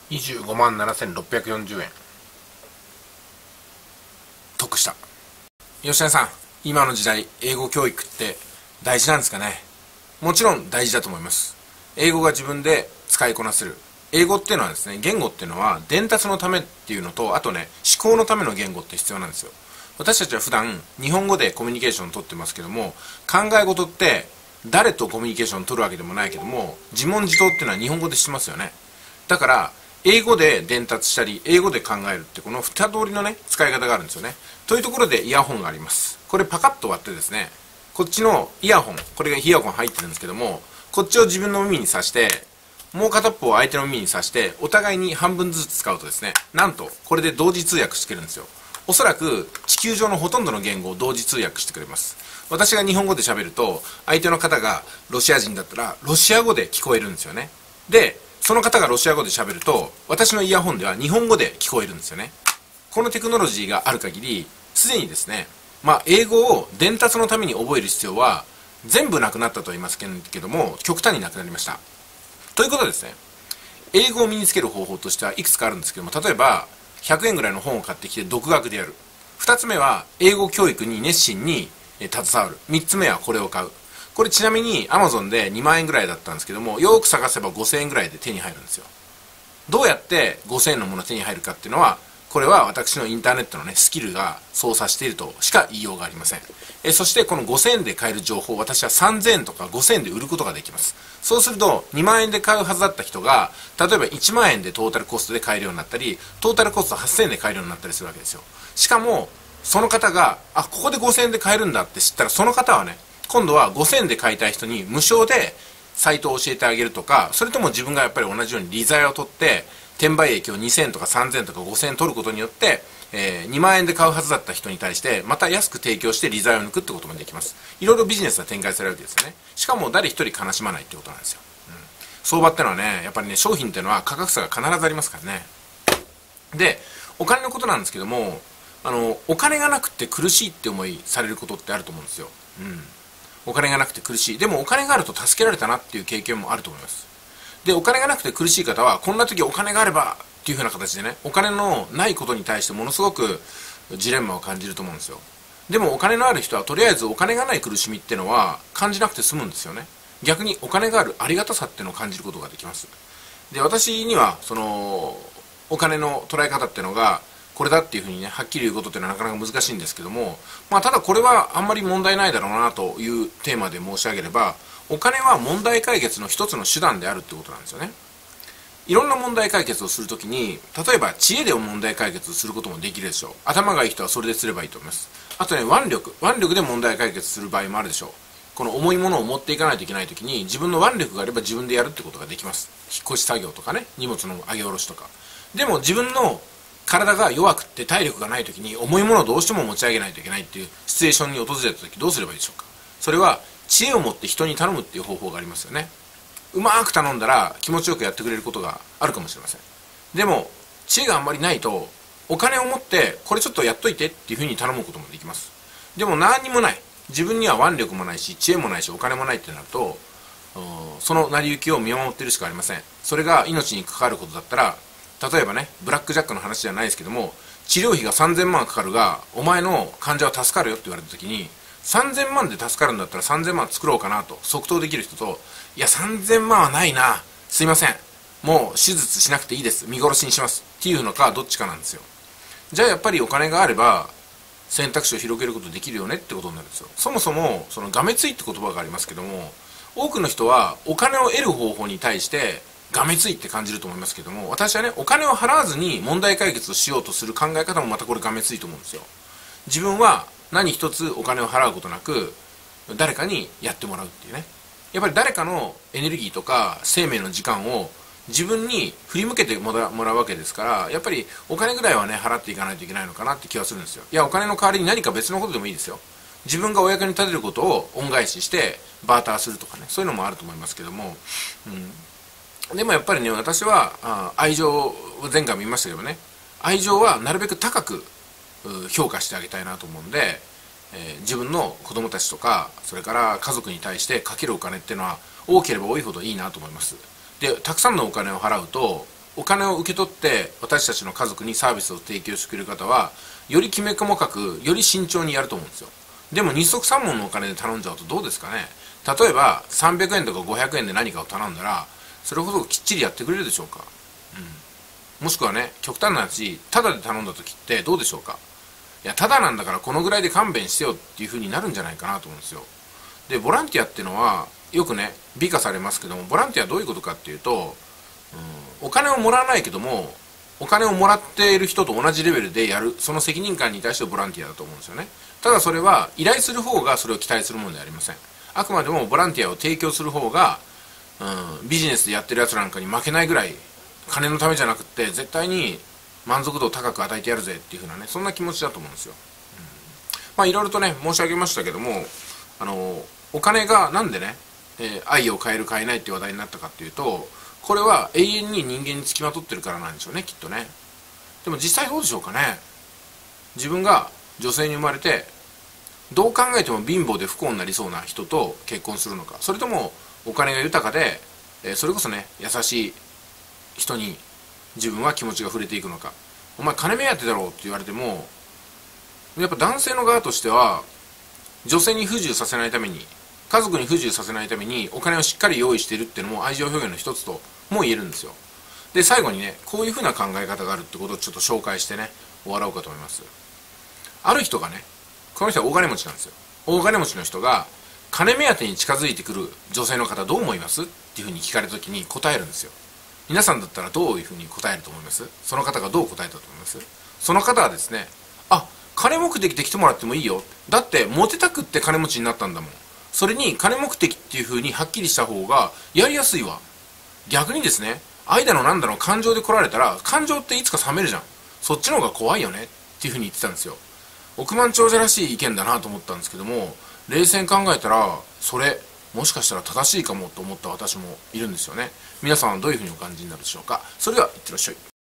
25万7640円得した。吉田さん、今の時代英語教育って大事なんですかね。もちろん大事だと思います。英語が自分で使いこなせる。英語っていうのはですね、言語っていうのは伝達のためっていうのと、あとね、思考のための言語って必要なんですよ。私たちは普段日本語でコミュニケーションを取ってますけども、考え事って誰とコミュニケーションを取るわけでもないけども、自問自答っていうのは日本語でしてますよね。だから英語で伝達したり英語で考えるってこの二通りのね使い方があるんですよね。というところでイヤホンがあります。これパカッと割ってですね、こっちのイヤホン、これがイヤホン入ってるんですけども、こっちを自分の耳に挿して、もう片っぽを相手の耳に挿して、お互いに半分ずつ使うとですね、なんとこれで同時通訳してくれるんですよ。おそらく地球上のほとんどの言語を同時通訳してくれます。私が日本語で喋ると、相手の方がロシア人だったらロシア語で聞こえるんですよね。でその方がロシア語で喋ると、私のイヤホンでは日本語で聞こえるんですよね。このテクノロジーがある限り、すでにですね、英語を伝達のために覚える必要は全部なくなったとは言いますけども、極端になくなりました。ということですね、英語を身につける方法としてはいくつかあるんですけども、例えば100円ぐらいの本を買ってきて独学でやる。2つ目は英語教育に熱心に携わる。3つ目はこれを買う。これちなみに Amazon で2万円ぐらいだったんですけども、よく探せば5000円ぐらいで手に入るんですよ。どうやって5000円のものが手に入るかっていうのは、これは私のインターネットのねスキルが操作しているとしか言いようがありません。そしてこの5000円で買える情報を私は3000円とか5000円で売ることができます。そうすると2万円で買うはずだった人が、例えば1万円でトータルコストで買えるようになったり、トータルコスト8000円で買えるようになったりするわけですよ。しかもその方がここで5000円で買えるんだって知ったら、その方はね、今度は5000円で買いたい人に無償でサイトを教えてあげるとか、それとも自分がやっぱり同じように利材を取って転売益を2000円とか3000円とか5000円取ることによって、2万円で買うはずだった人に対してまた安く提供して利材を抜くってこともできます。いろいろビジネスが展開されるわけですよね。しかも誰一人悲しまないってことなんですよ。相場ってのはね、やっぱりね、商品っていうのは価格差が必ずありますからね。で、お金のことなんですけども、お金がなくて苦しいって思いされることってあると思うんですよ。お金がなくて苦しい。でもお金があると助けられたなっていう経験もあると思います。で、お金がなくて苦しい方は、こんな時お金があればっていう風な形でね、お金のないことに対してものすごくジレンマを感じると思うんですよ。でもお金のある人はとりあえずお金がない苦しみっていうのは感じなくて済むんですよね。逆にお金があるありがたさっていうのを感じることができます。で、私にはそのお金の捉え方っていうのがこれだっていうふうにね、はっきり言うことっていうのはなかなか難しいんですけども、ただこれはあんまり問題ないだろうなというテーマで申し上げれば、お金は問題解決の一つの手段であるってことなんですよね。いろんな問題解決をするときに、例えば知恵で問題解決することもできるでしょう。頭がいい人はそれですればいいと思います。あとね、腕力で問題解決する場合もあるでしょう。この重いものを持っていかないといけないときに、自分の腕力があれば自分でやるってことができます。引っ越し作業とかね、荷物の上げ下ろしとか。でも自分の体が弱くって体力がないときに重いものをどうしても持ち上げないといけないっていうシチュエーションに訪れたとき、どうすればいいでしょうか。それは知恵を持って人に頼むっていう方法がありますよね。うまく頼んだら気持ちよくやってくれることがあるかもしれません。でも知恵があんまりないと、お金を持ってこれちょっとやっといてっていうふうに頼むこともできます。でも何にもない、自分には腕力もないし知恵もないしお金もないってなると、その成り行きを見守っているしかありません。それが命に関わることだったら、例えばね、ブラックジャックの話じゃないですけども、治療費が3000万かかるがお前の患者は助かるよって言われた時に、3000万で助かるんだったら3000万作ろうかなと即答できる人と、いや3000万はないな、すいません、もう手術しなくていいです、見殺しにしますっていうのか、どっちかなんですよ。じゃあやっぱりお金があれば選択肢を広げることできるよねってことになるんですよ。そもそもそのがめついって言葉がありますけども、多くの人はお金を得る方法に対してがめついって感じると思いますけども、私はね、お金を払わずに問題解決をしようとする考え方もまたこれがめついと思うんですよ。自分は何一つお金を払うことなく誰かにやってもらうっていうね。やっぱり誰かのエネルギーとか生命の時間を自分に振り向けてもらうわけですから、やっぱりお金ぐらいはね払っていかないといけないのかなって気がするんですよ。いや、お金の代わりに何か別のことでもいいですよ。自分がお役に立てることを恩返ししてバーターするとかね、そういうのもあると思いますけども、でもやっぱりね、私は愛情、前回も言いましたけどね、愛情はなるべく高く評価してあげたいなと思うんで、自分の子供たちとかそれから家族に対してかけるお金っていうのは多ければ多いほどいいなと思います。で、たくさんのお金を払うとお金を受け取って私たちの家族にサービスを提供してくれる方はよりきめ細かくより慎重にやると思うんですよ。でも二足三門のお金で頼んじゃうとどうですかね。例えば300円とか500円で何かを頼んだらそれほどきっちりやってくれるでしょうか。もしくはね、極端な話、タダで頼んだ時ってどうでしょうか。いや、タダなんだからこのぐらいで勘弁してよっていう風になるんじゃないかなと思うんですよ。で、ボランティアっていうのはよくね美化されますけども、ボランティアはどういうことかっていうと、お金をもらわないけどもお金をもらっている人と同じレベルでやる、その責任感に対してボランティアだと思うんですよね。ただそれは依頼する方がそれを期待するものではありません。あくまでもボランティアを提供する方が、ビジネスでやってるやつなんかに負けないぐらい、金のためじゃなくって絶対に満足度を高く与えてやるぜっていう風なね、そんな気持ちだと思うんですよ。まあいろいろとね申し上げましたけども、お金がなんでね、愛を変える変えないっていう話題になったかっていうと、これは永遠に人間につきまとってるからなんでしょうね、きっとね。でも実際どうでしょうかね。自分が女性に生まれてどう考えても貧乏で不幸になりそうな人と結婚するのか、それともお金が豊かで、それこそね優しい人に自分は気持ちが触れていくのか。お前金目当てだろうって言われても、やっぱ男性の側としては女性に不自由させないために、家族に不自由させないためにお金をしっかり用意しているっていうのも愛情表現の一つとも言えるんですよ。で最後にね、こういうふうな考え方があるってことをちょっと紹介してね終わろうかと思います。ある人がね、この人は大金持ちなんですよ。大金持ちの人が金目当てに近づいてくる女性の方どう思いますっていうふうに聞かれた時に答えるんですよ。皆さんだったらどういうふうに答えると思います？その方がどう答えたと思います？その方はですね、あ、金目的で来てもらってもいいよ、だってモテたくって金持ちになったんだもん、それに金目的っていうふうにはっきりした方がやりやすいわ。逆にですね、愛だのなんだの感情で来られたら感情っていつか冷めるじゃん、そっちの方が怖いよねっていうふうに言ってたんですよ。億万長者らしい意見だなと思ったんですけども、冷静に考えたらそれもしかしたら正しいかもと思った私もいるんですよね。皆さんはどういうふうにお感じになるでしょうか。それではいってらっしゃい。